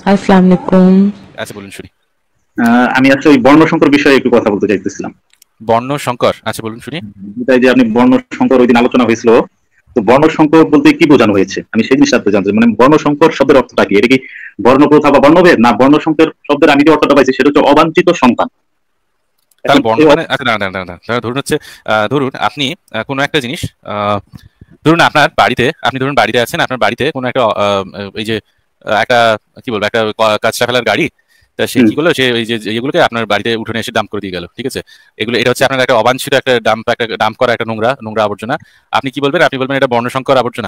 আসসালামু আলাইকুম। আচ্ছা বলুন শুনি। আমি আসলে ওই বর্ণ সংকর বিষয়ে একটু কথা বলতে চাইতেছিলাম। বর্ণ সংকর, আচ্ছা বলুন শুনি। তাই যে আপনি বর্ণ সংকর ওই দিন আলোচনা হয়েছিল, তো বর্ণ সংকর বলতে কি বোঝানো হয়েছে আমি সেই জিনিসটা জানতে চাই। মানে বর্ণ সংকর শব্দের অর্থটা কি? এটা কি বর্ণ প্রথা বা বর্ণভেদ, না বর্ণ সংকর শব্দের আমি যে অর্থটা পাইছি সেটা হচ্ছে অবাঞ্ছিত সন্তান। এখন তাহলে বর্ণ মানে আচ্ছা, না না না না তাহলে ধরুন হচ্ছে ধরুন আপনি কোনো একটা জিনিস, আহ, ধরুন আপনার বাড়িতে, আপনি ধরুন বাড়িতে আছেন, আপনার বাড়িতে কোনো একটা এই যে একটা কি বলবো, একটা কাঁচরা ফেলার গাড়ি। তা সে হুম, কি করলো, সে এই যে এগুলোকে আপনার বাড়িতে উঠোনে এসে ডাম্প করে দিয়ে গেল, ঠিক আছে। এগুলো, এটা হচ্ছে আপনার একটা অবাঞ্ছিত একটা ডাম্প করা একটা নোংরা নোংরা আবর্জনা। আপনি কি বলবেন? আপনি বলবেন এটা বর্ণসংকর আবর্জনা।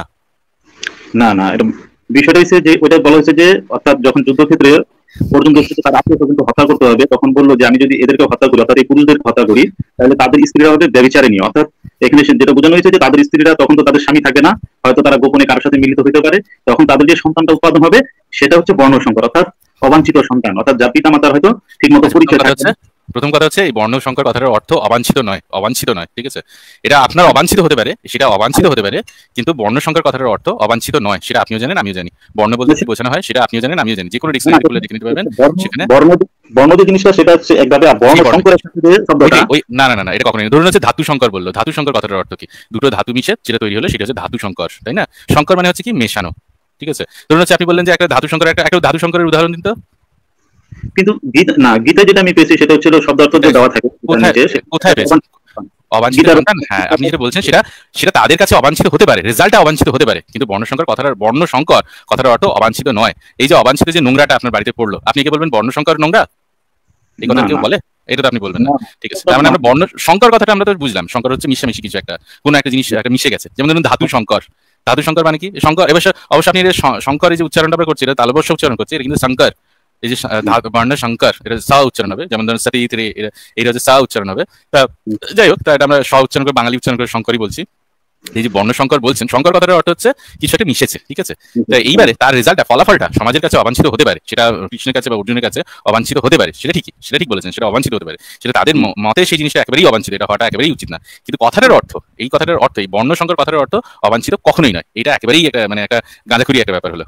না না, এটা বিষয়টা হচ্ছে যে ওইটা বলা হয়েছে যে অর্থাৎ যখন যুদ্ধক্ষেত্রে অর্জুন দস্যুকে তার আত্মীয় স্বজনকে হত্যা করতে হবে, তখন বললো যে আমি যদি এদেরকে হত্যা করি, অর্থাৎ এই পুরুষদের হত্যা করি, তাহলে তাদের স্ত্রীরা হবে ব্যভিচারিণী। অর্থাৎ এখানে যেটা বোঝানো হয়েছে যে তাদের স্ত্রীরা তখন তো তাদের স্বামী থাকে না, হয়তো তারা গোপনে কারোর সাথে মিলিত হতে পারে, তখন তাদের যে সন্তানটা উৎপাদন হবে সেটা হচ্ছে বর্ণ সংকর, অর্থাৎ অবাঞ্ছিত সন্তান, অর্থাৎ যার পিতা মাতার হয়তো ঠিক মতো আচ্ছা, পরিচয় থাকবে না। প্রথম কথা হচ্ছে এই বর্ণ সংকর কথাটার অর্থ অবাঞ্ছিত নয়, অবাঞ্ছিত নয়, ঠিক আছে। এটা আপনার অবাঞ্ছিত হতে পারে, সেটা অবাঞ্ছিত হতে পারে, কিন্তু বর্ণ সংকর কথাটার অর্থ অবাঞ্ছিত নয়, সেটা আপনিও জানেন আমিও জানি। বর্ণ বলতে কি বোঝানো হয় সেটা আপনিও জানেন আমিও জানি, যে কোনো না, ডিকশনারি খুলে দেখে নিতে পারবেন বর্ণ সেখানে। বর্ণ বর্ণ যে জিনিসটা সেটা হচ্ছে একভাবে, আর কি বর্ণ বর্ণ? সংকরের সাথে যে শব্দটা। ওইটাই, ওই না না না না, এটা কখনোই না। ধরুন হচ্ছে ধাতু সংকর বললো, ধাতু সংকর কথাটার অর্থ কি? দুটো ধাতু মিশে যেটা তৈরি হলো সেটা হচ্ছে ধাতু সংকর, তাই না? সংকর মানে হচ্ছে কি, মেশানো, ঠিক আছে। ধরুন হচ্ছে আপনি বললেন যে একটা ধাতু সংকর, একটা একটা ধাতু সংকরের উদাহরণ দিন তো। কিন্তু না, গীতায় যেটা আমি পেয়েছি সেটা হচ্ছে শব্দার্থ যে দেওয়া থাকে গীতার কোথায়, নিচে কোথায় পেয়েছেন? অবাঞ্ছিত গীতার সন্তান, হ্যাঁ আপনি যেটা বলছেন সেটা, সেটা তাদের কাছে অবাঞ্ছিত হতে পারে, রেজাল্টটা অবাঞ্ছিত হতে পারে, কিন্তু বর্ণসংকর কথাটার, বর্ণ সংকর কথাটার অর্থ অবাঞ্ছিত নয়। এই যে অবাঞ্ছিত যে নোংরাটা আপনার বাড়িতে পড়লো, আপনি কি বলবেন বর্ণসংকর নোংরা? এই কথা না কেউ না বলে? এটা তো আপনি বলবেন না। না, ঠিক আছে, তার মানে আমরা বর্ণ সংকর কথাটা আমরা তো বুঝলাম, সংকর হচ্ছে মিশামিশি কিছু একটা, কোনো একটা জিনিস একটা মিশে গেছে, যেমন ধরুন ধাতু সংকর। ধাতু সংকর মানে কি? সংকর, এবার অবশ্য আপনি সংকর এই যে উচ্চারণটা আমরা করছি, এটা তালবর্ষ উচ্চারণ করছি, এটা কিন্তু সংকর। এই যে বর্ণ সংকর, এটা সা উচ্চারণ হবে, যেমন ধরুন সতী, এটা হচ্ছে সা উচ্চারণ হবে। তা যাই হোক, তা এটা আমরা স উচ্চারণ করে, বাঙালি উচ্চারণ করে শঙ্করই বলছি। এই যে বর্ণ সংকর বলছেন, সংকর কথাটার অর্থ হচ্ছে কিছু একটা মিশেছে, ঠিক আছে। তো এইবারে তার রেজাল্টটা, ফলাফলটা সমাজের কাছে অবাঞ্ছিত হতে পারে, সেটা কৃষ্ণের কাছে বা অর্জুনের কাছে অবাঞ্ছিত হতে পারে, সেটা ঠিকই, সেটা ঠিক বলেছেন, সেটা অবাঞ্ছিত হতে পারে, সেটা তাদের মতে সেই জিনিসটা একেবারেই অবাঞ্ছিত, এটা হওয়াটা একেবারেই উচিত না। কিন্তু কথাটার অর্থ, এই কথাটার অর্থ, এই বর্ণ সংকর কথাটার অর্থ অবাঞ্ছিত কখনোই নয়, এটা একেবারেই একটা মানে একটা গাঁজাখুরি একটা ব্যাপার হলো।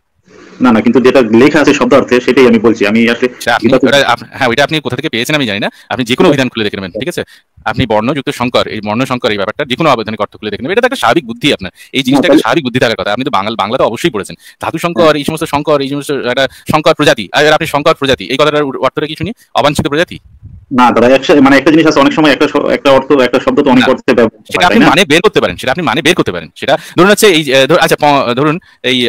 না না, কিন্তু যেটা লেখা আছে শব্দার্থে সেটাই আমি বলছি। আমি আসলে সেটা আপনি গীতাতে হ্যাঁ, ওইটা আপনি কোথা থেকে পেয়েছেন আমি জানি না, আপনি যে কোনো অভিধান খুলে দেখে নেবেন, ঠিক আছে। আপনি বর্ণযুক্ত সংকর, এই বর্ণ সংকর এই ব্যাপারটা যে কোনো আবেদনিক অর্থ খুলে দেখে নেবেন, এটা তো একটা স্বাভাবিক বুদ্ধি আপনার, এই না, জিনিসটা একটা তাহলে স্বাভাবিক বুদ্ধি থাকার কথা। আপনি তো বাংলা তো অবশ্যই পড়েছেন, ধাতু হ্যাঁ, সংকর, এই সমস্ত সংকর, এই সমস্ত একটা সংকর প্রজাতি, আর আপনি সংকর প্রজাতি এই কথাটার অর্থটা কি শুনি? অবাঞ্ছিত প্রজাতি। না দাদা, মানে একটা জিনিস আছে, অনেক সময় একটা অর্থ, একটা শব্দ তো অনেক না, অর্থে ব্যবহার সেটা হয়, আপনি তাই না? মানে বের করতে পারেন, সেটা আপনি মানে বের করতে পারেন, সেটা ধরুন হচ্ছে এই আচ্ছা ধরুন এই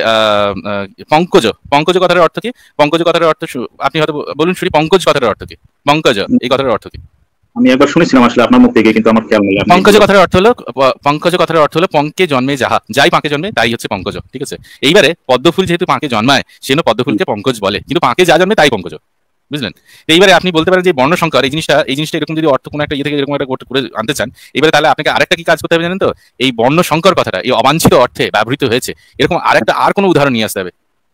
পঙ্কজ, পঙ্কজ কথাটার অর্থ কি? পঙ্কজ কথাটার অর্থ আপনি হয়তো বলুন শুনি, পঙ্কজ কথাটার অর্থ কি? পঙ্কজ এই কথাটার অর্থ কি? আমি একবার শুনেছিলাম আসলে আপনার মুখ থেকে, কিন্তু আমার খেয়াল নেই আপনি পঙ্কজ কথার অর্থ হলো, পঙ্কজ কথার অর্থ হলো পঙ্কে জন্মে যাহা, যাই পাঁকে জন্মে তাই হচ্ছে পঙ্কজ, ঠিক আছে। এইবারে পদ্মফুল যেহেতু পাঁকে জন্মায়, সেজন্য পদ্মফুলকে পঙ্কজ বলে, কিন্তু পাঁকে যা জন্মে তাই পঙ্কজ, বুঝলেন? তো এইবারে আপনি বলতে পারেন যে বর্ণ সংকর এই জিনিসটা এরকম যদি অর্থ কোনো একটা ইয়ে থেকে এরকম একটা করে আনতে চান, এবারে তাহলে আপনাকে আরেকটা কি কাজ করতে হবে জানেন তো? এই বর্ণ সংকর কথাটা এই অবাঞ্ছিত অর্থে ব্যবহৃত হয়েছে এরকম আরেকটা, আর কোনো উদাহরণ নিয়ে আসতে হবে।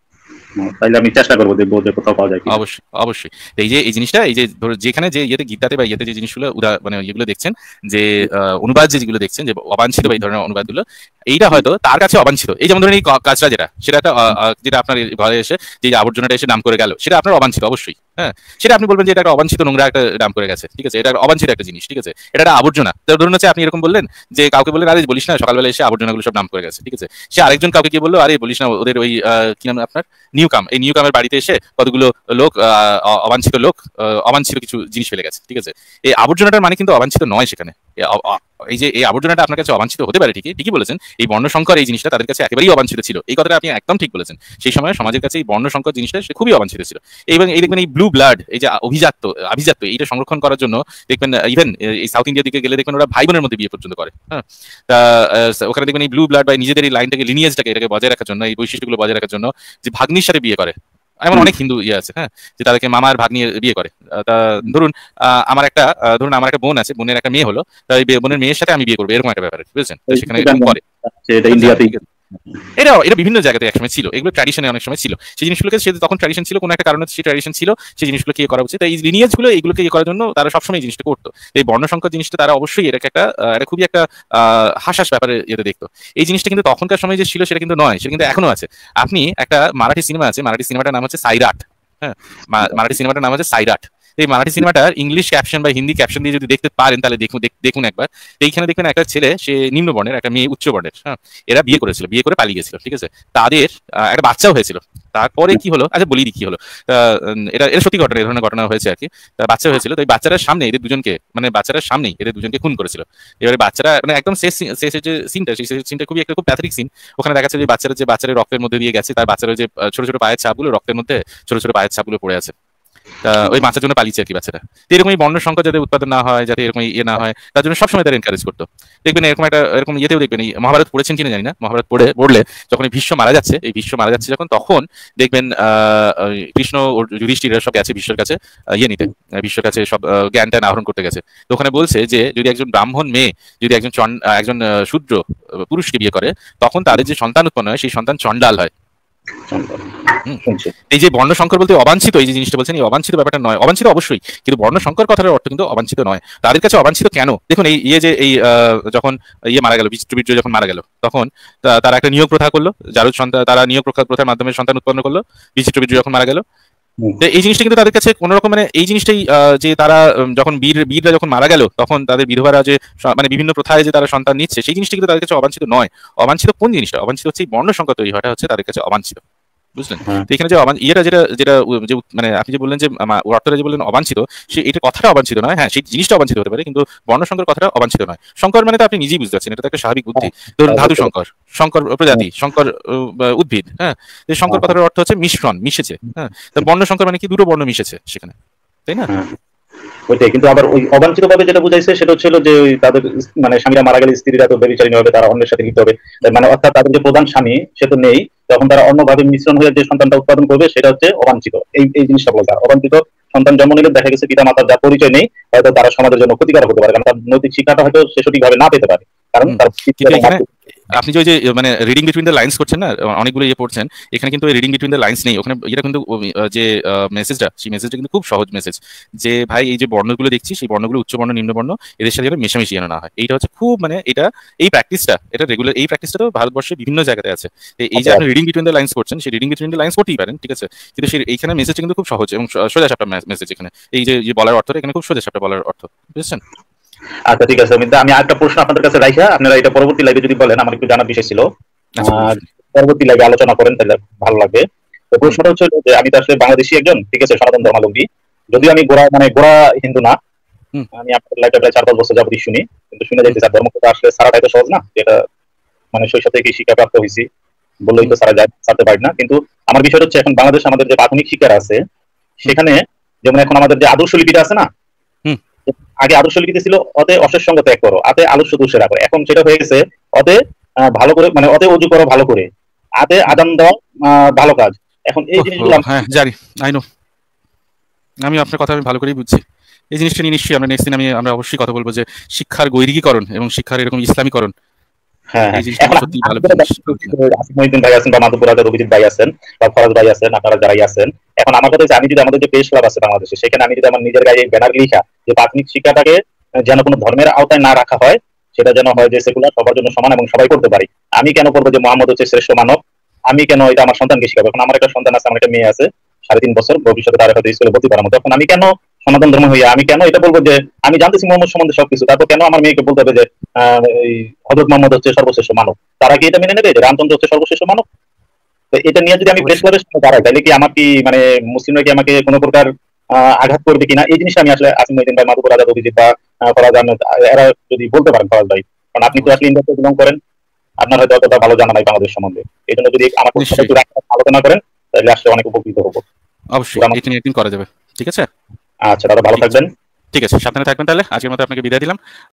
তাইলে আমি চেষ্টা করবো, দেখবো যে কোথাও পাওয়া যায় কিনা। অবশ্যই অবশ্যই। তো এই যে এই জিনিসটা, এই যে ধরো যেখানে যে ইয়েতে গীতাতে বা ইয়েতে যে জিনিসগুলো মানে ইয়েগুলো দেখছেন, যে অনুবাদ যেগুলো দেখছেন, যে অবাঞ্ছিত বা এই ধরনের অনুবাদগুলো, এইটা হয়তো তার কাছে অবাঞ্ছিত। এই যেমন ধরুন এই কাজটা যেটা, সেটা একটা যেটা আপনার ঘরে এসে যে আবর্জনাটা এসে নাম করে গেল, সেটা আপনার অবাঞ্ছিত অবশ্যই, হ্যাঁ। সেটা আপনি বলবেন যে এটা একটা অবাঞ্ছিত নোংরা একটা নাম করে গেছে, ঠিক আছে, এটা একটা অবাঞ্ছিত একটা জিনিস, ঠিক আছে, এটা একটা আবর্জনা। তো ধরুন হচ্ছে আপনি এরকম বললেন যে কাউকে বললেন, আরে বলিস না সকালবেলা এসে আবর্জনাগুলো সব নাম করে গেছে, ঠিক আছে। সে আরেকজন কাউকে কি বললো, আরে বলিস না ওদের ওই কি নাম আপনার, নিউকাম, এই নিউকামের বাড়িতে এসে কতগুলো লোক, অবাঞ্ছিত লোক, অবাঞ্ছিত কিছু জিনিস ফেলে গেছে, ঠিক আছে। এই আবর্জনাটার মানে কিন্তু অবাঞ্ছিত নয় সেখানে। এই যে এই আবর্জনাটা আপনার কাছে অবাঞ্ছিত হতে পারে, ঠিকই ঠিকই বলেছেন, এই বর্ণসংকর এই জিনিসটা তাদের কাছে একেবারেই অবাঞ্ছিত ছিল, এই কথাটা আপনি একদম ঠিক বলেছেন। সেই সময় সমাজের কাছে এই বর্ণসংকর জিনিসটা সে খুবই অবাঞ্ছিত ছিল। এবং এই দেখবেন এই ব্লু ব্লাড, এই যে আভিজাত্য এইটা সংরক্ষণ করার জন্য দেখবেন, ইভেন এই সাউথ ইন্ডিয়ার দিকে গেলে দেখবেন ওরা ভাই বোনের মধ্যে বিয়ে পর্যন্ত করে, হ্যাঁ। তা ওখানে দেখবেন এই ব্লু ব্লাড বা নিজেদের এই লাইনটাকে, লিনিয়েজটাকে, এটাকে বজায় রাখার জন্য, এই বৈশিষ্ট্যগুলো বজায় রাখার জন্য যে ভাগ্নির সাথে বিয়ে করে, এমন অনেক হিন্দু ইয়ে আছে, হ্যাঁ, যে তাদেরকে মামার ভাগ্নি বিয়ে করে। তা ধরুন ধরুন আমার একটা বোন আছে, বোনের একটা মেয়ে হলো, তা এই বোনের মেয়ের সাথে আমি বিয়ে করবো, এরকম একটা ব্যাপার, বুঝেছেন? তো সেখানে এরকম করে। এটা আচ্ছা, ইন্ডিয়াতেই। ঠিক আছে। এটা এটা বিভিন্ন জায়গাতে একসময় ছিল, এগুলো ট্র্যাডিশনে অনেক সময় ছিল, সেই জিনিসগুলোকে সে তখন ট্র্যাডিশন ছিল, কোনো একটা কারণে সেই ট্র্যাডিশন ছিল, সেই জিনিসগুলোকে ইয়ে করা উচিত। তাই এই লিনিয়েজ গুলো এগুলোকে ইয়ে করার জন্য তারা সবসময় এই জিনিসটা করতো। এই বর্ণসংকর জিনিসটা তারা অবশ্যই এটাকে একটা এটা খুবই একটা হাসাস ব্যাপারে ইয়েতে দেখতো। এই জিনিসটা কিন্তু তখনকার সময় যে ছিল সেটা কিন্তু নয়, সেটা কিন্তু এখনো আছে। আপনি একটা মারাঠি সিনেমা আছে, মারাঠি সিনেমাটার নাম হচ্ছে সাইরাট। হ্যাঁ, মারাঠি সিনেমাটার নাম হচ্ছে সাইরাট। এই মারাঠি সিনেমাটার ইংলিশ ক্যাপশন বা হিন্দি ক্যাপশন দিয়ে যদি দেখতে পারেন তাহলে দেখুন একবার। এইখানে দেখবেন একটা ছেলে, সে নিম্ন বর্ণের, একটা মেয়ে উচ্চ বর্ণের। হ্যাঁ, এরা বিয়ে করেছিল, বিয়ে করে পালিয়ে গেছিল, ঠিক আছে। তাদের একটা বাচ্চাও হয়েছিল। তারপরে কি হলো, আচ্ছা বলি কি হলো। এটা এটা সত্যি ঘটনা, এই ধরনের ঘটনা হয়েছে আর কি। বাচ্চা হয়েছিল, তো এই বাচ্চাটার সামনে এদের দুজনকে, মানে বাচ্চাটার সামনেই এদের দুজনকে খুন করেছিল। এবারে বাচ্চারা মানে একদম শেষের যে সিনটা, সেই সিনটা খুবই একটা খুব প্যাথেটিক সিন। ওখানে দেখা যাচ্ছে যে বাচ্চারা রক্তের মধ্যে দিয়ে গেছে, তার বাচ্চারা যে ছোট ছোট পায়ের ছাপগুলো, রক্তের মধ্যে ছোট ছোট পায়ের ছাপগুলো পড়ে আছে। ওই বাচ্চার জন্য পালিয়েছে আর কি বাচ্চাটা। তো এরকম এই বর্ণ সংকট যাতে উৎপাদন না হয়, যাতে এরকম ইয়ে না হয়, তার জন্য সবসময় তারা এনকারেজ করতো। দেখবেন এরকম একটা এরকম ইয়েতেও দেখবেন, এই মহাভারত পড়েছেন কিনা জানি না, মহাভারত পড়লে যখন এই ভীষ্ম মারা যাচ্ছে, এই ভীষ্ম মারা যাচ্ছে যখন, তখন দেখবেন কৃষ্ণ ও যুধিষ্ঠির সব গেছে বিশ্বর কাছে ইয়ে নিতে, বিশ্বর কাছে সব জ্ঞান ট্যান আহরণ করতে গেছে। তো ওখানে বলছে যে যদি একজন ব্রাহ্মণ মেয়ে যদি একজন শূদ্র পুরুষকে বিয়ে করে, তখন তাদের যে সন্তান উৎপন্ন হয় সেই সন্তান চণ্ডাল হয়। এই যে বর্ণ সংকর বলতে অবাঞ্ছিত, এই যে জিনিসটা বলছেন, এই অবাঞ্ছিত ব্যাপারটা নয়, অবাঞ্ছিত অবশ্যই, কিন্তু বর্ণ সংকর কথার অর্থ কিন্তু অবাঞ্ছিত নয়। তাদের কাছে অবাঞ্ছিত কেন? দেখুন এই ইয়ে যে এই যখন ইয়ে মারা গেল, বিচিত্রবীর্য যখন মারা গেল, তখন তারা একটা নিয়োগ প্রথা করলো, যার সন্তান তারা নিয়োগ প্রথার মাধ্যমে সন্তান উৎপন্ন করলো। বিচিত্রবীর্য যখন মারা গেল, এই জিনিসটা কিন্তু তাদের কাছে কোন রকম, মানে এই জিনিসটাই যে তারা যখন বীররা যখন মারা গেল, তখন তাদের বিধবারা যে মানে বিভিন্ন প্রথায় যে তারা সন্তান নিচ্ছে, সেই জিনিসটা কিন্তু তাদের কাছে অবাঞ্ছিত নয়। অবাঞ্ছিত কোন জিনিসটা? অবাঞ্ছিত হচ্ছে এই বর্ণ সংকর তৈরি হওয়াটা হচ্ছে তাদের কাছে অবাঞ্ছিত, বুঝলেন? তো এখানে যে ইয়েটা যেটা যেটা মানে আপনি যে বললেন যে অর্থটা যে বললেন অবাঞ্ছিত, সে এটা কথাটা অবাঞ্ছিত নয়। হ্যাঁ, সেই জিনিসটা অবাঞ্ছিত হতে পারে, কিন্তু বর্ণ সংকর কথাটা অবাঞ্ছিত নয়। সংকর মানে তো আপনি নিজেই বুঝতে পারছেন, এটা তো একটা স্বাভাবিক বুদ্ধি। ধরুন ধাতু সংকর, সংকর প্রজাতি, সংকর উদ্ভিদ। হ্যাঁ, এই সংকর কথাটার অর্থ হচ্ছে মিশ্রণ, মিশেছে। হ্যাঁ, তো বর্ণ সংকর মানে কি? দুটো বর্ণ মিশেছে সেখানে, তাই না? ওইটাই, কিন্তু আবার ওই অবাঞ্ছিত ভাবে যেটা বুঝাইছে সেটা হচ্ছিল যে ওই তাদের মানে স্বামীরা মারা গেলে স্ত্রীরা তো ব্যভিচারিণী হবে, তারা অন্যের সাথে লিপ্ত হবে। মানে অর্থাৎ তাদের যে প্রধান স্বামী সে তো নেই, তখন তারা অন্যভাবে মিশ্রণ হয়ে যে সন্তানটা উৎপাদন করবে সেটা হচ্ছে অবাঞ্ছিত। এই জিনিসটা বলা যায়। অবাঞ্ছিত সন্তান জন্ম নিলে দেখা গেছে পিতা মাতার যা পরিচয় নেই, হয়তো তারা সমাজের জন্য ক্ষতিকারক হতে পারে, কারণ তার নৈতিক শিক্ষাটা হয়তো সে সঠিকভাবে না পেতে পারে, কারণ তার আপনি যে মানে রিডিং বিটুইন দ্য লাইন্স করছেন না, অনেকগুলো ইয়ে পড়ছেন, এখানে কিন্তু রিডিং বিটুইন দ্য লাইন্স নেই। ওখানে এটা কিন্তু যে মেসেজটা, সেই মেসেজটা কিন্তু খুব সহজ মেসেজ, যে ভাই এই যে বর্ণগুলো দেখছি, সেই বর্ণগুলো উচ্চবর্ণ নিম্নবর্ণ এদের সাথে মেশামেশি যেন না হয়। এইটা হচ্ছে খুব মানে এটা এই প্র্যাকটিসটা, এটা রেগুলার এই প্র্যাকটিসটা তো ভারতবর্ষের বিভিন্ন জায়গাতে আছে। এই যে আপনি রিডিং বিটুইন দ্য লাইন্স করছেন, সেই রিডিং বিটুইন দ্য লাইন্স করতেই পারেন, ঠিক আছে, কিন্তু সেই এইখানে মেসেজটা কিন্তু খুব সহজ এবং সোজা সাপটা মেসেজ। এখানে এই যে বলার অর্থটা এখানে খুব সোজা সাপটা বলার অর্থ, বুঝছেন? আচ্ছা ঠিক আছে, আমি আরেকটা প্রশ্ন আপনাদের কাছে রাইখা আপনারা এটা পরবর্তী লাইভে যদি বলেন, আমার একটু জানার বিষয় ছিল, পরবর্তী লাইভে আলোচনা করেন তাহলে ভালো লাগবে। তো প্রশ্নটা হচ্ছে যে আমি তো আসলে বাংলাদেশি একজন, ঠিক আছে, সনাতন ধর্মাবলম্বী, যদিও আমি গোড়া হিন্দু না। আমি আপনার লাইভটা প্রায় 4-5 বছর যাবতীয় শুনি, কিন্তু শুনে যাইতে স্যার ধর্ম কথা আসলে সারাটাই তো সহজ না, যেটা মানে শৈশব থেকে শিক্ষা প্রাপ্ত হয়েছি বললেই তো সারা যায় ছাড়তে পারি না। কিন্তু আমার বিষয়টা হচ্ছে এখন বাংলাদেশ আমাদের যে প্রাথমিক শিক্ষা আছে সেখানে, যেমন এখন আমাদের যে আদর্শ লিপিটা আছে না, আগে আদর্শ লিপিতে ছিল অতে অশেষ সঙ্গ ত্যাগ করো, আতে আলস্য দোষে রাখো, এখন সেটা হয়ে গেছে অতে ভালো করে, মানে অতে অজু করো ভালো করে, আতে আদান দাও ভালো কাজ। এখন এই জিনিসগুলো হ্যাঁ জানি, আই নো, আমি আপনার কথা আমি ভালো করেই বুঝছি। এই জিনিসটা নিয়ে নিশ্চয়ই আমরা নেক্সট দিন আমরা অবশ্যই কথা বলবো, যে শিক্ষার গৈরিকীকরণ এবং শিক্ষার এরকম ইসলামীকরণ। মহিউদ্দিন ভাই আছেন বা মাধবপুর রাজার অভিজিৎ ভাই আছেন বা ফরাজ ভাই আছেন, আপনারা যারাই আছেন, এখন আমার কথা হচ্ছে আমি যদি আমাদের যে প্রেস ক্লাব আছে বাংলাদেশে, সেখানে আমি যদি আমার নিজের গায়ে ব্যানার লিখা যে প্রাথমিক শিক্ষাটাকে যেন কোনো ধর্মের আওতায় না রাখা হয়, সেটা যেন হয় যে সেকুলার, সবার জন্য সমান এবং সবাই করতে পারি। আমি কেন করবো যে মোহাম্মদ হচ্ছে শ্রেষ্ঠ মানব, আমি কেন এটা আমার সন্তানকে শিখাবো? এখন আমার একটা সন্তান আছে, আমার একটা মেয়ে আছে 3.5 বছর, ভবিষ্যতে তার হয়তো স্কুলে ভর্তি করার মতো, এখন আমি কেন সনাতন ধর্ম হইয়া আমি কেন এটা বলবো যে আমি জানতেছি মোহাম্মদ সম্বন্ধে সবকিছু, তারপর কেন আমার মেয়েকে বলতে হবে যে হযরত মোহাম্মদ হচ্ছে সর্বশ্রেষ্ঠ মানব? তারা কি এটা মেনে নেবে যে রামচন্দ্র হচ্ছে সর্বশ্রেষ্ঠ মানব? তো এটা নিয়ে যদি আমি প্রেস ক্লাবের সামনে দাঁড়াই, তাহলে কি আমার কি মানে মুসলিমরা কি আমাকে কোনো প্রকার আঘাত করবে কিনা, এই জিনিসটা আমি আসলে আসিম মহিউদ্দিন ভাই, মাধবপুর রাজা অভিজিৎ বা ফরাজ আহমেদ, এরা যদি বলতে পারেন, ফরাজ ভাই, কারণ আপনি তো আসলে ইন্ডিয়াতে বিলং করেন, আপনার হয়তো অতটা ভালো জানা নাই বাংলাদেশ সম্বন্ধে, এই জন্য যদি আমার আলোচনা করেন তাহলে আসলে অনেক উপকৃত হবো। অবশ্যই এটা নিয়ে একদিন করা যাবে, ঠিক আছে? আচ্ছা দাদা, ভালো থাকবেন। ঠিক আছে, সাবধানে থাকবেন। তাহলে আজকের মতো আপনাকে বিদায় দিলাম।